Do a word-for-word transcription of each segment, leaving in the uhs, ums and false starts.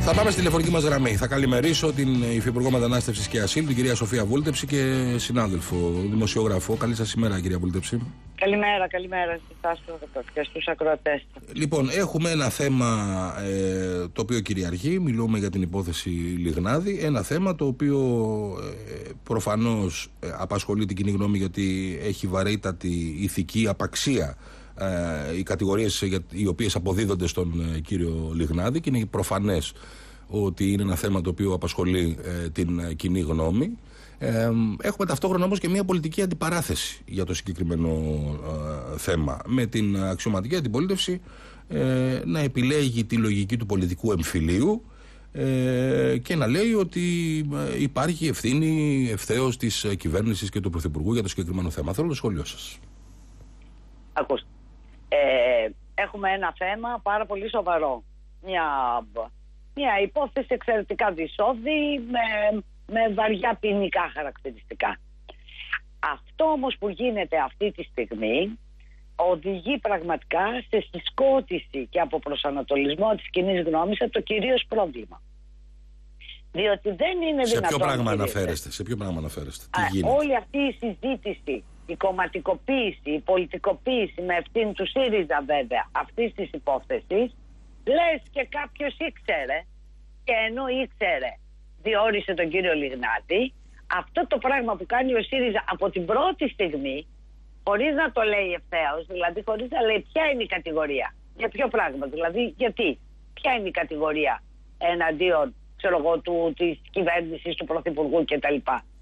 Θα πάμε στη τηλεφωνική μας γραμμή. Θα καλημερίσω την Υφυπουργό Μετανάστευσης και Ασύλου, την κυρία Σοφία Βούλτεψη, και συνάδελφο, δημοσιογράφο. Καλή σας ημέρα, κυρία Βούλτεψη. Καλημέρα, καλημέρα και στους ακροατές. Λοιπόν, έχουμε ένα θέμα ε, το οποίο κυριαρχεί. Μιλούμε για την υπόθεση Λιγνάδη. Ένα θέμα το οποίο ε, προφανώς ε, απασχολεί την κοινή γνώμη, γιατί έχει βαρύτατη ηθική απαξία ε, οι κατηγορίες οι οποίες αποδίδονται στον ε, κύριο Λιγνάδη, και είναι προφανές ότι είναι ένα θέμα το οποίο απασχολεί ε, την ε, κοινή γνώμη. Ε, έχουμε ταυτόχρονα όμως και μια πολιτική αντιπαράθεση για το συγκεκριμένο ε, θέμα, με την αξιωματική αντιπολίτευση ε, να επιλέγει τη λογική του πολιτικού εμφυλίου ε, και να λέει ότι ε, υπάρχει ευθύνη ευθέως της ε, κυβέρνησης και του Πρωθυπουργού για το συγκεκριμένο θέμα. Θέλω το σχόλιο σας. Ακούστε, ε, έχουμε ένα θέμα πάρα πολύ σοβαρό, μια, μια υπόθεση εξαιρετικά δυσόδη με με βαριά ποινικά χαρακτηριστικά. Αυτό όμως που γίνεται αυτή τη στιγμή οδηγεί πραγματικά σε συσκότηση και αποπροσανατολισμό της κοινής γνώμης από το κυρίως πρόβλημα. Διότι δεν είναι σε δυνατόν... Ποιο πράγμα αναφέρεστε, σε ποιο πράγμα αναφέρεστε, τι γίνεται? Όλη αυτή η συζήτηση, η κομματικοποίηση, η πολιτικοποίηση, με ευθύνη του ΣΥΡΙΖΑ βέβαια, αυτής της υπόθεσης, λες και κάποιος ήξερε, και ενώ ήξερε διόρισε τον κύριο Λιγνάδη, αυτό το πράγμα που κάνει ο ΣΥΡΙΖΑ από την πρώτη στιγμή, χωρίς να το λέει ευθέως, δηλαδή χωρίς να λέει ποια είναι η κατηγορία, για ποιο πράγμα, δηλαδή γιατί, ποια είναι η κατηγορία εναντίον, ξέρω εγώ, του, της κυβέρνησης, του Πρωθυπουργού κτλ.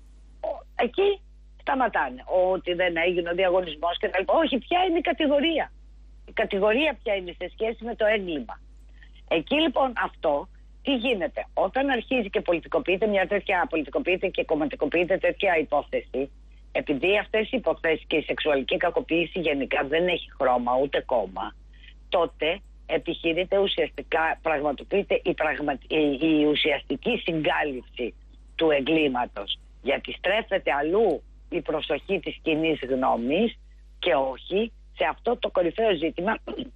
Εκεί σταματάνε, ότι δεν έγινε ο διαγωνισμός κτλ. Όχι, ποια είναι η κατηγορία. Η κατηγορία ποια είναι σε σχέση με το έγκλημα. Εκεί λοιπόν αυτό. Τι γίνεται, όταν αρχίζει και πολιτικοποιείται μια τέτοια, πολιτικοποιείται και κομματικοποιείται τέτοια υπόθεση, επειδή αυτές οι υποθέσεις και η σεξουαλική κακοποίηση γενικά δεν έχει χρώμα ούτε κόμμα, τότε επιχειρείται ουσιαστικά, πραγματοποιείται η, πραγμα, η, η ουσιαστική συγκάλυψη του εγκλήματος, γιατί στρέφεται αλλού η προσοχή της κοινής γνώμης και όχι σε αυτό το κορυφαίο ζήτημα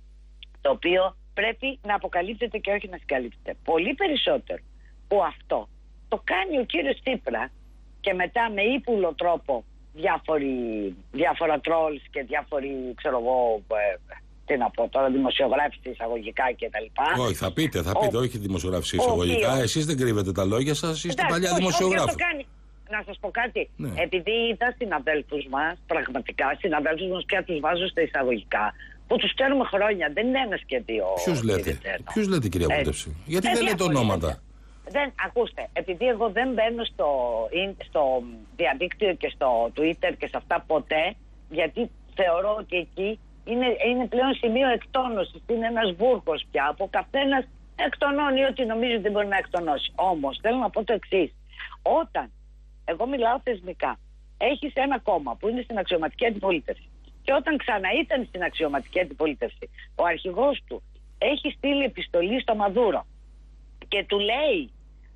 το οποίο πρέπει να αποκαλύπτεται και όχι να συγκαλύπτεται. Πολύ περισσότερο που αυτό το κάνει ο κύριος Τσίπρα, και μετά με ύπουλο τρόπο διάφοροι, διάφορα τρόλς και διάφοροι, ξέρω εγώ, ε, τι να πω τώρα, δημοσιογράφοι εισαγωγικά κτλ. Όχι, θα πείτε, θα πείτε, ο, όχι δημοσιογράφοι εισαγωγικά. Εσείς δεν κρύβετε τα λόγια σας, είστε παλιά δημοσιογράφοι. Να σας πω κάτι, ναι. Επειδή είδα συναδέλφους μας, πραγματικά συναδέλφους μας, πια τους βάζω στα εισαγωγικά, που τους ξέρουμε χρόνια, δεν είναι ένας και δύο. Ποιους λέτε, ποιους λέτε κυρία Βούλτεψη, γιατί δεν λέτε ονόματα? Δεν, ακούστε, επειδή εγώ δεν μπαίνω στο, στο διαδίκτυο και στο Twitter και σε αυτά ποτέ, γιατί θεωρώ ότι εκεί είναι, είναι πλέον σημείο εκτόνωσης, είναι ένας βούρκος πια, από καθένας εκτονώνει ό,τι νομίζει ότι μπορεί να εκτονώσει. Όμως θέλω να πω το εξής, όταν εγώ μιλάω θεσμικά, έχεις ένα κόμμα που είναι στην αξιωματική αντιπολίτευση, και όταν ξανά ήταν στην αξιωματική αντιπολίτευση, ο αρχηγός του έχει στείλει επιστολή στο Μαδούρο και του λέει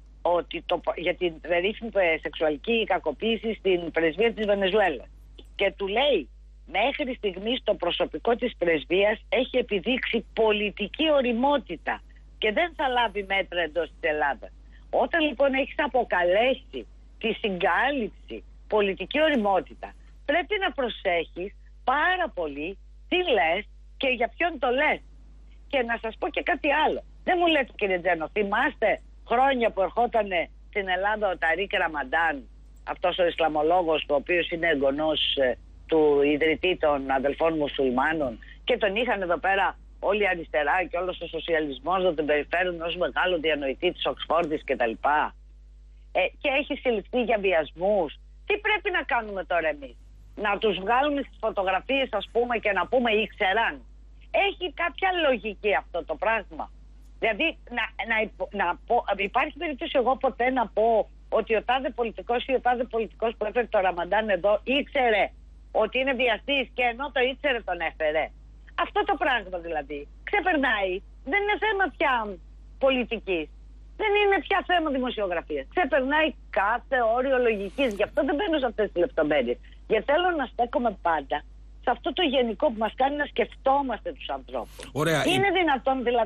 ότι το, για την περίφημη σεξουαλική κακοποίηση στην πρεσβεία της Βενεζουέλας, και του λέει μέχρι στιγμής το προσωπικό της πρεσβείας έχει επιδείξει πολιτική οριμότητα και δεν θα λάβει μέτρα εντός της Ελλάδας. Όταν λοιπόν έχεις αποκαλέσει τη συγκάλυψη πολιτική οριμότητα, πρέπει να προσέχεις πάρα πολύ τι λες και για ποιον το λες. Και να σας πω και κάτι άλλο. Δεν μου λέτε, κύριε Τζένο, θυμάστε χρόνια που ερχόταν στην Ελλάδα ο Ταρίκ Ραμαντάν, αυτός ο Ισλαμολόγος, ο οποίος είναι εγγονός ε, του ιδρυτή των αδελφών μουσουλμάνων, και τον είχαν εδώ πέρα όλη η αριστερά και όλος ο σοσιαλισμός να τον περιφέρουν ως μεγάλο διανοητή της Οξφόρδης κτλ. Ε, και έχει συλληφθεί για βιασμούς. Τι πρέπει να κάνουμε τώρα εμείς? Να τους βγάλουμε στις φωτογραφίες, ας πούμε, και να πούμε ήξεραν? Έχει κάποια λογική αυτό το πράγμα? Δηλαδή να, να, να πω, υπάρχει περίπτωση εγώ ποτέ να πω ότι ο τάδε πολιτικός ή ο τάδε πολιτικός που έφερε το Ραμαντάν εδώ ήξερε ότι είναι βιαστής, και ενώ το ήξερε τον έφερε? Αυτό το πράγμα δηλαδή ξεπερνάει. Δεν είναι θέμα πια πολιτικής, δεν είναι πια θέμα δημοσιογραφίας. Ξεπερνάει κάθε όριο λογικής. Γι' αυτό δεν μπαίνω σε αυτές τις λεπτομέρειες. Γιατί θέλω να στέκομαι πάντα σε αυτό το γενικό που μας κάνει να σκεφτόμαστε τους ανθρώπους. Ωραία. Είναι δυνατόν δηλαδή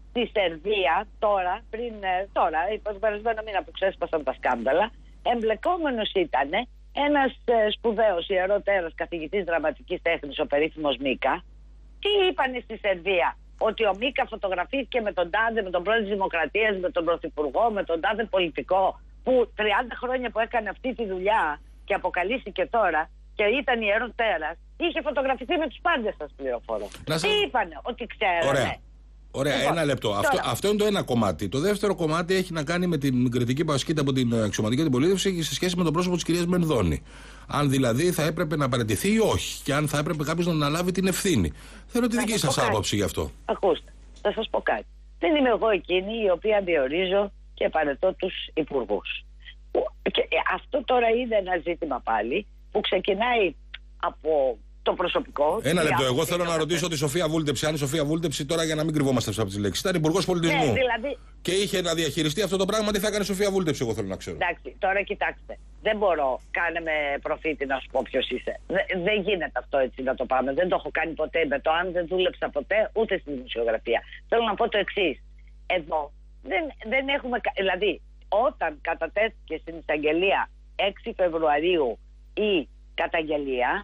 στη Σερβία τώρα, πριν, τώρα, τον περασμένο μήνα που ξέσπασαν τα σκάνδαλα, εμπλεκόμενος ήταν ένας σπουδαίος ιεροτέρας καθηγητής δραματικής τέχνης, ο περίφημος Μίκα. Τι είπανε στη Σερβία? Ότι ο Μίκα φωτογραφήθηκε με τον τάδε, με τον πρόεδρο της Δημοκρατίας, με τον πρωθυπουργό, με τον τάδε πολιτικό, που τριάντα χρόνια που έκανε αυτή τη δουλειά και αποκαλύφθηκε τώρα και ήταν ιεροτέρας, είχε φωτογραφηθεί με τους πάντες, σας πληροφορώ. Σας... Τι είπανε? Ότι ξέρανε. Ωραία. Ωραία, λοιπόν, ένα λεπτό. Αυτό, αυτό είναι το ένα κομμάτι. Το δεύτερο κομμάτι έχει να κάνει με την κριτική που ασκείται από την αξιωματική αντιπολίτευση σε σχέση με το πρόσωπο της κυρίας Μενδώνη. Αν δηλαδή θα έπρεπε να παραιτηθεί ή όχι, και αν θα έπρεπε κάποιος να αναλάβει την ευθύνη. Θέλω τη δική σας άποψη γι' αυτό. Ακούστε, θα σας πω κάτι. Δεν είμαι εγώ εκείνη η οποία διορίζω και παρετώ τους υπουργούς. Και αυτό τώρα είναι ένα ζήτημα πάλι που ξεκινάει από το προσωπικό. Ένα λεπτό. Εγώ θέλω να ρωτήσω τη Σοφία Βούλτεψη. Αν η Σοφία Βούλτεψη, τώρα για να μην κρυβόμαστε από τις λέξεις, ήταν υπουργός πολιτισμού. Ναι, δηλαδή... Και είχε να διαχειριστεί αυτό το πράγμα, τι θα έκανε η Σοφία Βούλτεψη, εγώ θέλω να ξέρω. Εντάξει, τώρα κοιτάξτε. Δεν μπορώ, κάνε με προφήτη να σου πω ποιος είσαι. Δε, δεν γίνεται αυτό έτσι να το πάμε. Δεν το έχω κάνει ποτέ με το αν δεν δούλεψα ποτέ ούτε στη δημοσιογραφία. Θέλω να πω το εξής. Εδώ δεν, δεν έχουμε. Δηλαδή, όταν κατατέθηκε στην εισαγγελία έξι Φεβρουαρίου η καταγγελία,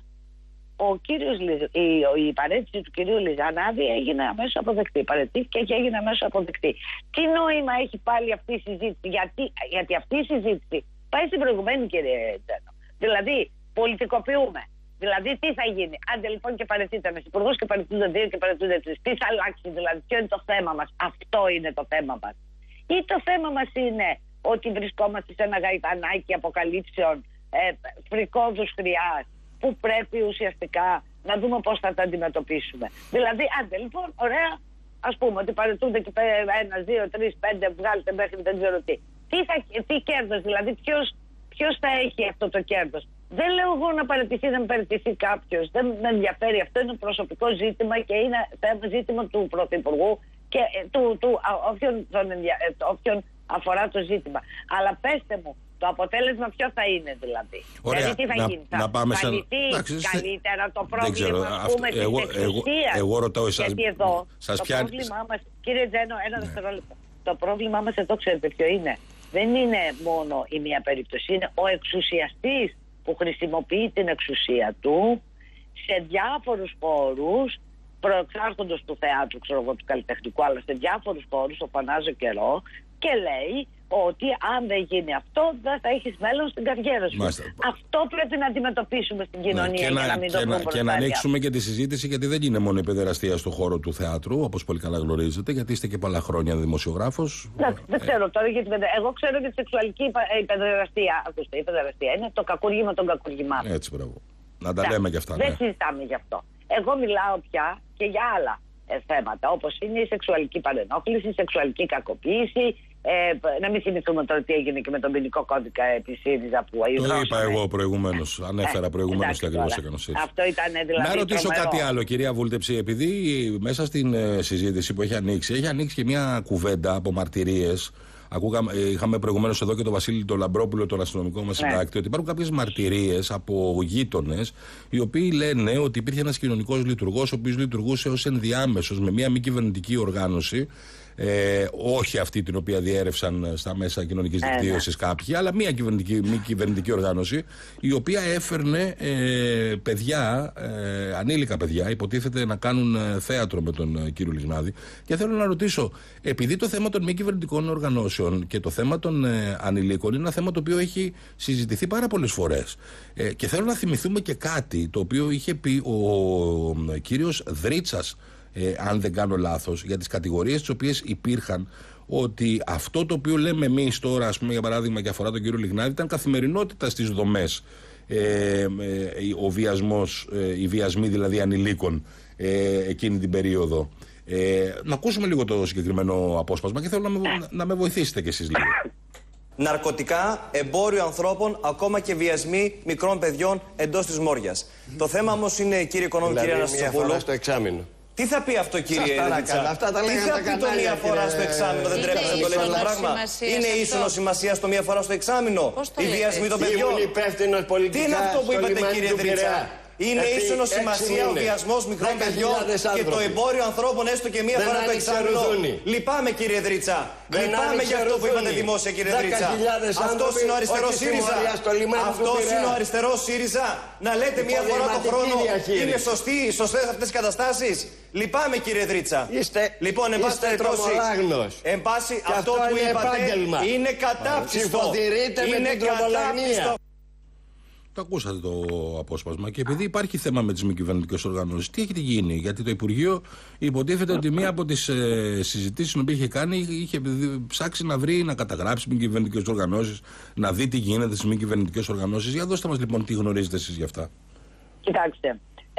ο κύριος, η, η παρέτηση του κυρίου Λιζανάδη έγινε αμέσως αποδεκτή. Παρετήθηκε και έγινε αμέσως αποδεκτή. Τι νόημα έχει πάλι αυτή η συζήτηση? Γιατί, γιατί αυτή η συζήτηση πάει στην προηγουμένη, κύριε Τζένο. Δηλαδή, πολιτικοποιούμε. Δηλαδή, τι θα γίνει? Άντε λοιπόν και παρετείται ένας υπουργός και παρετούνται δύο και παρετούνται τρεις. Τι θα αλλάξει δηλαδή? Ποιο είναι το θέμα μας? Αυτό είναι το θέμα μας. Ή το θέμα μας είναι ότι βρισκόμαστε σε ένα γαϊτανάκι αποκαλύψεων ε, φρικόδους χρειάς, που πρέπει ουσιαστικά να δούμε πώς θα τα αντιμετωπίσουμε. Δηλαδή, άντε λοιπόν, ωραία, ας πούμε ότι παρετούνται και ένα, δύο, τρεις, πέντε, βγάλετε μέχρι δεν ξέρω τι. Τι, θα, τι κέρδος, δηλαδή, ποιος, ποιος θα έχει αυτό το κέρδος? Δεν λέω εγώ να παραιτηθεί, να παραιτηθεί κάποιος. Δεν με ενδιαφέρει. Αυτό είναι προσωπικό ζήτημα και είναι θέμα ζήτημα του Πρωθυπουργού και του, του, α, όποιον, τον, όποιον αφορά το ζήτημα. Αλλά πέστε μου, το αποτέλεσμα ποιο θα είναι δηλαδή? Ωραία, δηλαδή τι θα να, γίνει? Να θα πάμε θα λυθεί καλύτερα το πρόβλημα, ας πούμε, της εξουσίας? Εγώ, εγώ ρωτάω εσάς. Γιατί εδώ σας το πιάνει... πρόβλημά μας, κύριε Τζένο, ένα ναι. δευτερόλεπτο. Το πρόβλημά μας εδώ ξέρετε ποιο είναι? Δεν είναι μόνο η μία περίπτωση, είναι ο εξουσιαστής που χρησιμοποιεί την εξουσία του σε διάφορους χώρους, προεξάρχοντος του θεάτρου, ξέρω εγώ, του καλλιτεχνικού, αλλά σε διάφορους χώρους, ο Πανάζο καιρό, και λέει ότι αν δεν γίνει αυτό δεν θα έχεις μέλλον στην καριέρα σου. Μάλιστα. Αυτό πρέπει να αντιμετωπίσουμε στην κοινωνία, ναι, και για να, να μην το πούμε. Και να ανοίξουμε και τη συζήτηση, γιατί δεν είναι μόνο η παιδεραστία στον χώρο του θεάτρου, όπως πολύ καλά γνωρίζετε, γιατί είστε και πολλά χρόνια δημοσιογράφος. Ναι, δεν ξέρω τώρα για την παιδεραστία. Εγώ ξέρω για τη σεξουαλική η παιδεραστία. Ακούστε, η παιδεραστία είναι το κακούργημα των κακούργημάτων. Έτσι, μπράβο. Να τα λέμε κι αυτά. Δεν ναι. συζητάμε γι' αυτό. Εγώ μιλάω πια και για άλλα ε, θέματα, όπως είναι η σεξουαλική παρενόχληση, η σεξουαλική κακοποίηση. Ε, να μην θυμηθούμε τώρα τι έγινε και με τον ποινικό κώδικα επί ΣΥΡΙΖΑ που το είπα εγώ προηγουμένως. Ανέφερα προηγουμένως τι ακριβώς έκανε ο ΣΥΡΙΖΑ. Αυτό ήταν δηλαδή. Να ρωτήσω τρομερό. κάτι άλλο, κυρία Βούλτεψη, επειδή μέσα στην ε, συζήτηση που έχει ανοίξει, έχει ανοίξει και μια κουβέντα από μαρτυρίες. Ακούγαμε, είχαμε προηγουμένως εδώ και τον Βασίλη τον Λαμπρόπουλο, τον αστυνομικό μας συντάκτη, ναι. ότι υπάρχουν κάποιες μαρτυρίες από γείτονες, οι οποίοι λένε ότι υπήρχε ένας κοινωνικός λειτουργός, ο οποίος λειτουργούσε ως ενδιάμεσος με μια μη κυβερνητική οργάνωση. Ε, όχι αυτή την οποία διέρευσαν στα μέσα κοινωνικής δικτύωσης κάποιοι, αλλά μια κυβερνητική, μη κυβερνητική οργάνωση, η οποία έφερνε ε, παιδιά, ε, ανήλικα παιδιά, υποτίθεται να κάνουν ε, θέατρο με τον ε, κύριο Λιζανάδη. Και θέλω να ρωτήσω, επειδή το θέμα των μη κυβερνητικών οργανώσεων και το θέμα των ε, ανηλίκων είναι ένα θέμα το οποίο έχει συζητηθεί πάρα πολλές φορές. Ε, και θέλω να θυμηθούμε και κάτι το οποίο είχε πει ο, ο, ο κύριος Δρίτσας, Ε, αν δεν κάνω λάθος, για τις κατηγορίες τις οποίες υπήρχαν, ότι αυτό το οποίο λέμε εμείς τώρα, ας πούμε, για παράδειγμα, και αφορά τον κύριο Λιχνάδη, ήταν καθημερινότητα στις δομές. Ε, ε, ο βιασμός, ε, οι βιασμοί δηλαδή ανηλίκων ε, εκείνη την περίοδο. Ε, να ακούσουμε λίγο το συγκεκριμένο απόσπασμα και θέλω να με, να, να με βοηθήσετε κι εσείς λίγο. Ναρκωτικά, εμπόριο ανθρώπων, ακόμα και βιασμοί μικρών παιδιών εντός της Μόριας. Το θέμα όμως είναι, κύριε Οικονόμου, δηλαδή, κύριε Αναστασοπούλου, στο εξάμηνο. Τι θα πει αυτό, κύριε Δρίτσα? Αυτά τα τι θα πει το μία φορά στο εξάμηνο? Δεν τρέπεται να το λέμε το πράγμα. Είναι ίσονο σημασία στο μία φορά στο εξάμηνο? Οι βιασμοί των παιδιών. Ήμουν υπεύθυνος πολιτικά. Τι είναι αυτό που είπατε, κύριε Δρίτσα? Είναι Επί ίσονο έξι σημασία ο μήνες. βιασμός μικρών δέκα παιδιών χιλιάδες και το άνθρωποι. εμπόριο ανθρώπων έστω και μία Δεν φορά το εξάμηνο. ανεξαιρεθούν. Λυπάμαι, κύριε Δρίτσα. Δεν Λυπάμαι για αυτό που είπατε ανεξαιρεθούν. δημόσια, κύριε δέκα Δρίτσα. χιλιάδες Αυτό άνθρωποι, είναι ο αριστερό όχι στη ΣΥΡΙΖΑ. Μόρια, στο λιμάνι του Αυτό Πειραιά. είναι ο αριστερό ΣΥΡΙΖΑ. Να λέτε μία φορά το Υποδηματική χρόνο. διαχείριση. Είναι σωστή, σωστές αυτές οι καταστάσεις. Λυπάμαι, κύριε Δρίτσα. Είστε, Λοιπόν, εν πάση είστε περιπτώσει, τρομολάγνος. εν πάση, Και αυτό αυτό που είναι είπατε επάγγελμα. είναι κατάπτυστο. Ψηφοδηρείτε με Είναι την τρομολαγνία. κατάπτυστο. Το ακούσατε το απόσπασμα. Και επειδή υπάρχει θέμα με τις μη κυβερνητικές οργανώσεις, τι έχει γίνει? Γιατί το Υπουργείο υποτίθεται ότι μία από τις ε, συζητήσεις που είχε κάνει είχε ψάξει να βρει, να καταγράψει μη κυβερνητικές οργανώσεις, να δει τι γίνεται στις μη κυβερνητικές οργανώσεις. Για δώστε μας λοιπόν τι γνωρίζετε εσείς γι' αυτά. Κοιτάξτε, ε,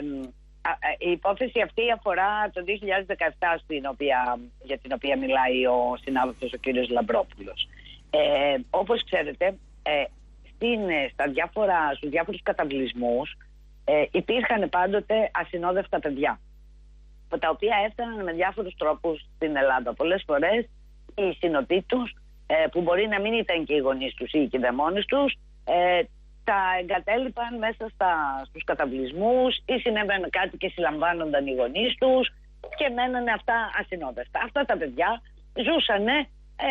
α, α, η υπόθεση αυτή αφορά το δύο χιλιάδες δεκαεπτά στην οποία, για την οποία μιλάει ο συνάδελφος ο κύριος Λαμπρόπουλος. Ε, όπως ξέρετε, ε, στην, στα διάφορα, στους διάφορους καταβλισμούς ε, υπήρχαν πάντοτε ασυνόδευτα παιδιά, τα οποία έφταναν με διάφορους τρόπους στην Ελλάδα. Πολλές φορές οι συνοτοί τους, ε, που μπορεί να μην ήταν και οι γονείς τους ή οι κηδεμόνες τους, ε, τα εγκατέλειπαν μέσα στα, στους καταβλισμούς ή συνέβαινε κάτι και συλλαμβάνονταν οι γονείς τους και μένανε αυτά ασυνόδευτα. Αυτά τα παιδιά ζούσανε ε,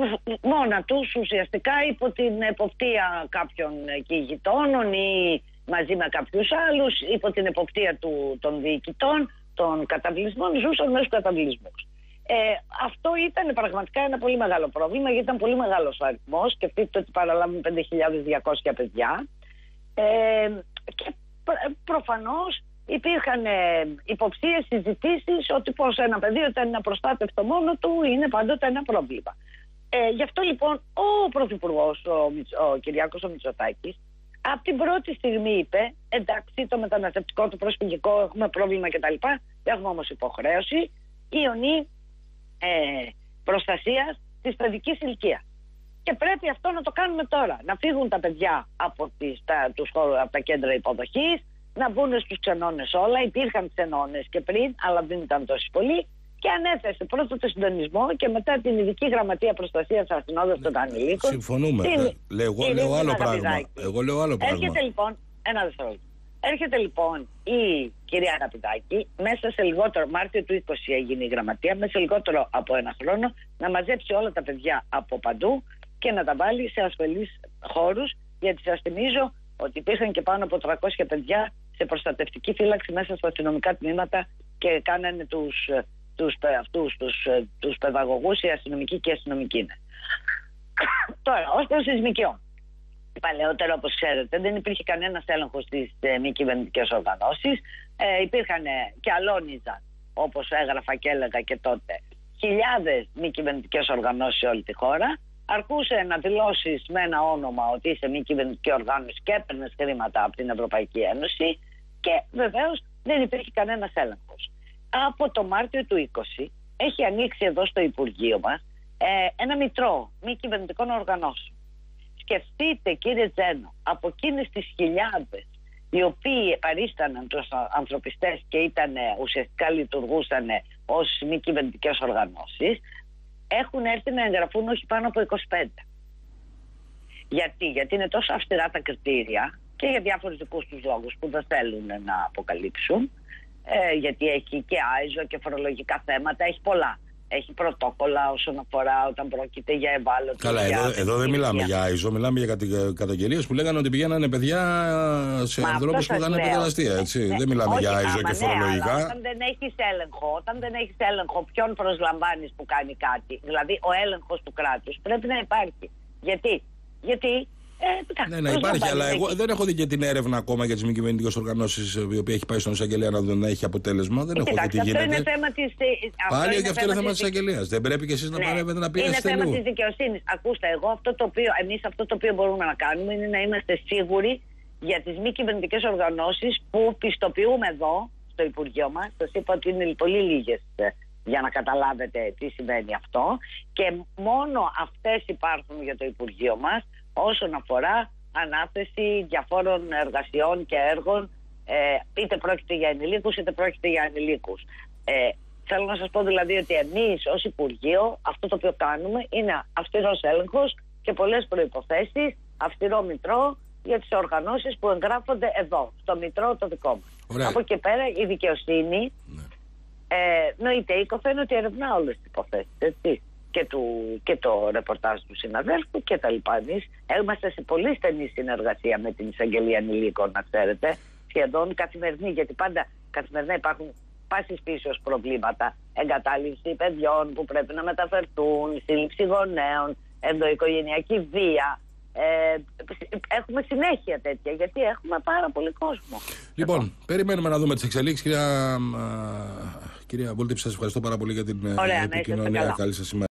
μόνα τους ουσιαστικά υπό την εποπτεία κάποιων εκεί γειτόνων ή μαζί με κάποιους άλλους, υπό την εποπτεία του, των διοικητών των καταβλισμών, ζούσαν μέσα στους καταβλισμούς. Ε, αυτό ήταν πραγματικά ένα πολύ μεγάλο πρόβλημα, γιατί ήταν πολύ μεγάλος ο αριθμός. Σκεφτείτε ότι παραλάβουν πέντε χιλιάδες διακόσια παιδιά. Ε, και προ, προφανώς υπήρχαν ε, υποψίες, συζητήσεις ότι πως ένα παιδί όταν είναι απροστάτευτο μόνο του είναι πάντοτε ένα πρόβλημα. Ε, γι' αυτό λοιπόν ο Πρωθυπουργός, ο, ο Κυριάκος ο Μητσοτάκης, από την πρώτη στιγμή είπε, εντάξει, το μεταναστευτικό, το προσφυγικό, έχουμε πρόβλημα κτλ. Έχουμε όμως υποχρέωση ιονή ε, προστασίας της παιδικής ηλικίας. Και πρέπει αυτό να το κάνουμε τώρα. Να φύγουν τα παιδιά από, τις, τα, τους, από τα κέντρα υποδοχής, να μπουν στους ξενώνες όλα. Υπήρχαν ξενώνες και πριν, αλλά δεν ήταν τόσοι πολλοί. Και ανέθεσε πρώτο το συντονισμό και μετά την ειδική γραμματεία προστασίας ασυνόδευτων ανηλίκων. Συμφωνούμε. Την... Ε, λέω, εγώ λέω άλλο πράγμα. Εγώ λέω άλλο πράγμα. Έρχεται λοιπόν, ένα δευτερόλεπτο. Έρχεται λοιπόν η κυρία Αγαπητάκη μέσα σε λιγότερο, Μάρτιο του είκοσι έγινε η γραμματεία, μέσα σε λιγότερο από ένα χρόνο να μαζέψει όλα τα παιδιά από παντού και να τα βάλει σε ασφαλείς χώρους, γιατί σας θυμίζω ότι υπήρχαν και πάνω από τριακόσια παιδιά σε προστατευτική φύλαξη μέσα στα αστυνομικά τμήματα και κάνανε τους, τους, αυτούς, τους, τους παιδαγωγούς, οι αστυνομικοί και οι αστυνομικοί είναι. Τώρα, ως προς τις ΜΚΟ. Παλαιότερα, όπως ξέρετε, δεν υπήρχε κανένας έλεγχος στις ε, μη κυβερνητικές οργανώσεις. Ε, υπήρχαν ε, και αλώνιζαν, όπως έγραφα και έλεγα και τότε, χιλιάδες μη κυβερνητικές οργανώσεις σε όλη τη χώρα. Αρκούσε να δηλώσεις με ένα όνομα ότι είσαι μη κυβερνητική οργάνωση και έπαιρνες χρήματα από την Ευρωπαϊκή Ένωση και βεβαίως δεν υπήρχε κανένας έλεγχος. Από το Μάρτιο του είκοσι έχει ανοίξει εδώ στο Υπουργείο μας ε, ένα μητρό μη κυβερνητικών οργανώσεων. Σκεφτείτε, κύριε Τζένο, από εκείνες τις χιλιάδες οι οποίοι παρίσταναν τους ανθρωπιστές και ήταν, ουσιαστικά λειτουργούσαν ως μη κυβερνητικές οργανώσεις, έχουν έρθει να εγγραφούν όχι πάνω από είκοσι πέντε. Γιατί, γιατί είναι τόσο αυστηρά τα κριτήρια και για διάφορους δικούς τους λόγους που δεν θέλουν να αποκαλύψουν, ε, γιατί έχει και άιζο και φορολογικά θέματα, έχει πολλά. Έχει πρωτόκολλα όσον αφορά όταν πρόκειται για ευάλωτη. Καλά, εδώ, εδώ δεν μιλάμε για άιζο, μιλάμε για καταγγελίες που λέγανε ότι πηγαίνανε παιδιά σε ανθρώπους που είχαν παιδεραστία. Έτσι. Ναι, δεν μιλάμε όχι, για άιζο άμα, και φορολογικά. Ναι, όταν δεν έχεις έλεγχο, όταν δεν έχεις έλεγχο ποιον προσλαμβάνεις που κάνει κάτι, δηλαδή ο έλεγχος του κράτους πρέπει να υπάρχει. Γιατί, γιατί Ε, ναι, ναι, υπάρχει, αλλά εγώ δεν έχω δει και την έρευνα ακόμα για τις μη κυβερνητικές οργανώσεις η οποία έχει πάει στον εισαγγελέα να δει να έχει αποτέλεσμα. Δεν έχω δει τι γίνεται. Αυτό είναι θέμα της. Πάλι και αυτό είναι θέμα της εισαγγελίας. Δεν πρέπει και εσείς να παρέμβετε να πιέσετε λίγο. Είναι θέμα της δικαιοσύνης. Ακούστε, εγώ αυτό το οποίο, εμείς αυτό το οποίο μπορούμε να κάνουμε είναι να είμαστε σίγουροι για τις μη κυβερνητικές οργανώσεις που πιστοποιούμε εδώ στο Υπουργείο μας. Σας είπα ότι είναι πολύ λίγες για να καταλάβετε τι σημαίνει αυτό. Και μόνο αυτές υπάρχουν για το Υπουργείο μας όσον αφορά ανάθεση διαφόρων εργασιών και έργων, ε, είτε πρόκειται για ενηλίκους είτε πρόκειται για ανηλίκους. Ε, θέλω να σας πω δηλαδή ότι εμείς ως Υπουργείο αυτό το οποίο κάνουμε είναι αυστηρός έλεγχος και πολλές προϋποθέσεις, αυστηρό μητρό, για τις οργανώσεις που εγγράφονται εδώ, στο Μητρό το δικό μας. Ωραία. Από εκεί πέρα η δικαιοσύνη, Ναι. ε, νοείται οίκοφεν ότι ερευνά όλες τις υποθέσεις, έτσι. Και, του, και το ρεπορτάζ του συναδέλφου και τα λοιπά. Εμείς είμαστε σε πολύ στενή συνεργασία με την εισαγγελία ανηλίκων, να ξέρετε, σχεδόν καθημερινή, γιατί πάντα καθημερινά υπάρχουν πάσης φύσεως προβλήματα, εγκατάλειψη παιδιών που πρέπει να μεταφερθούν, σύλληψη γονέων, ενδοοικογενειακή βία. Ε, έχουμε συνέχεια τέτοια, γιατί έχουμε πάρα πολύ κόσμο. Λοιπόν, εδώ. περιμένουμε να δούμε τις εξελίξεις. Κυρία, κυρία Βούλτεψη, σας ευχαριστώ πάρα πολύ για την Ωραία, επικοινωνία. Καλή σας ημέρα.